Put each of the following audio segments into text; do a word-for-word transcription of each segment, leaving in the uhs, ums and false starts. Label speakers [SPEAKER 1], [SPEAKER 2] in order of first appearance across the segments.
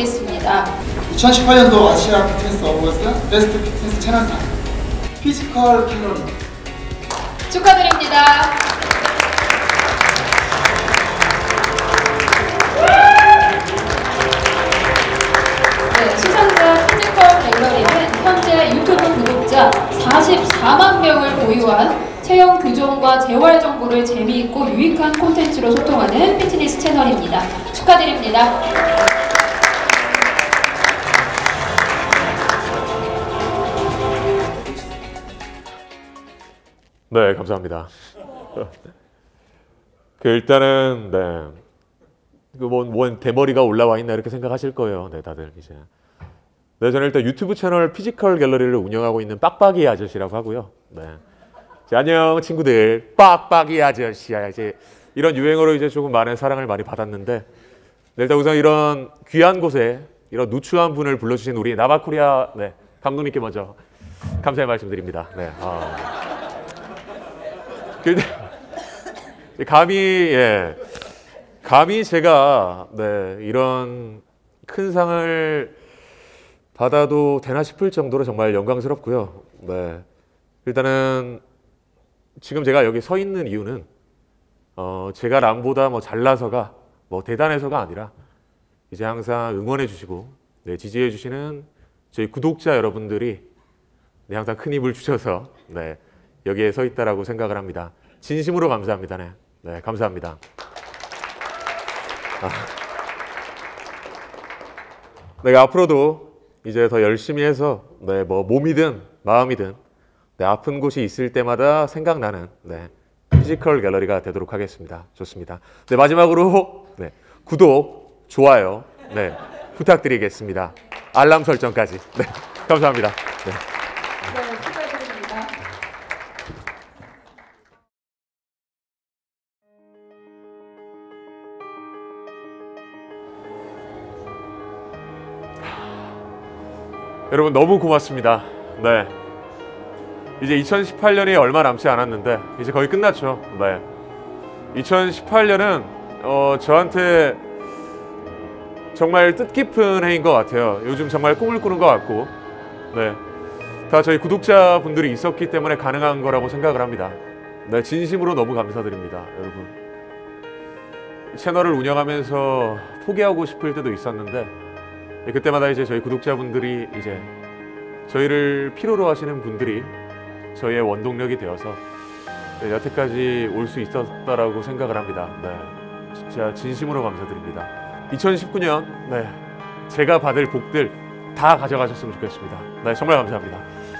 [SPEAKER 1] 부탁드리겠습니다.
[SPEAKER 2] 이천십팔 년도 아시아 피트니스 어워즈 베스트 피트니스 채널상 피지컬 갤러리
[SPEAKER 1] 축하드립니다. 네, 수상자 피지컬 갤러리는 현재 유튜브 구독자 사십사만 명을 보유한 체형 교정과 재활 정보를 재미있고 유익한 콘텐츠로 소통하는 피트니스 채널입니다. 축하드립니다.
[SPEAKER 3] 네, 감사합니다. 그 일단은 네, 그뭐 뭐 대머리가 올라와 있나 이렇게 생각하실 거예요. 네, 다들 이제. 네, 저는 일단 유튜브 채널 피지컬 갤러리를 운영하고 있는 빡빡이 아저씨라고 하고요. 네. 자, 안녕 친구들, 빡빡이 아저씨야. 이제 이런 유행어로 이제 조금 많은 사랑을 많이 받았는데, 네, 일단 우선 이런 귀한 곳에 이런 누추한 분을 불러주신 우리 나바코리아 네, 감독님께 먼저 감사의 말씀드립니다. 네. 아. 감히 예, 감히 제가 네, 이런 큰 상을 받아도 되나 싶을 정도로 정말 영광스럽고요. 네, 일단은 지금 제가 여기 서 있는 이유는 어, 제가 남보다 뭐 잘나서가 뭐 대단해서가 아니라 이제 항상 응원해 주시고 네, 지지해 주시는 저희 구독자 여러분들이 네, 항상 큰 힘을 주셔서 네, 여기에 서 있다라고 생각을 합니다. 진심으로 감사합니다. 네, 네 감사합니다. 아. 네, 앞으로도 이제 더 열심히 해서 네, 뭐 몸이든 마음이든 네, 아픈 곳이 있을 때마다 생각나는 네, 피지컬 갤러리가 되도록 하겠습니다. 좋습니다. 네, 마지막으로 네, 구독, 좋아요 네, 부탁드리겠습니다. 알람 설정까지. 네, 감사합니다. 네.
[SPEAKER 1] 네, 축하드립니다.
[SPEAKER 3] 여러분 너무 고맙습니다. 네, 이제 이천십팔 년이 얼마 남지 않았는데 이제 거의 끝났죠. 네, 이천십팔 년은 어, 저한테 정말 뜻깊은 해인 것 같아요. 요즘 정말 꿈을 꾸는 것 같고 네, 다 저희 구독자분들이 있었기 때문에 가능한 거라고 생각을 합니다. 네, 진심으로 너무 감사드립니다. 여러분, 채널을 운영하면서 포기하고 싶을 때도 있었는데 그때마다 이제 저희 구독자분들이 이제 저희를 필요로 하시는 분들이 저희의 원동력이 되어서 네, 여태까지 올 수 있었다라고 생각을 합니다. 네, 진짜 진심으로 감사드립니다. 이천십구 년 네, 제가 받을 복들 다 가져가셨으면 좋겠습니다. 네, 정말 감사합니다.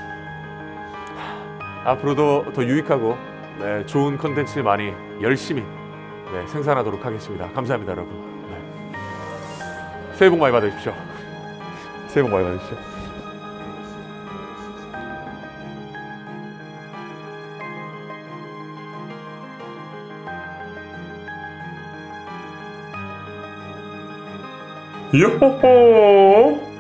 [SPEAKER 3] 앞으로도 더 유익하고 네, 좋은 콘텐츠 많이 열심히 네, 생산하도록 하겠습니다. 감사합니다, 여러분. 네. 새해 복 많이 받으십시오. 새해 복 많이 받으십시오. 요호호!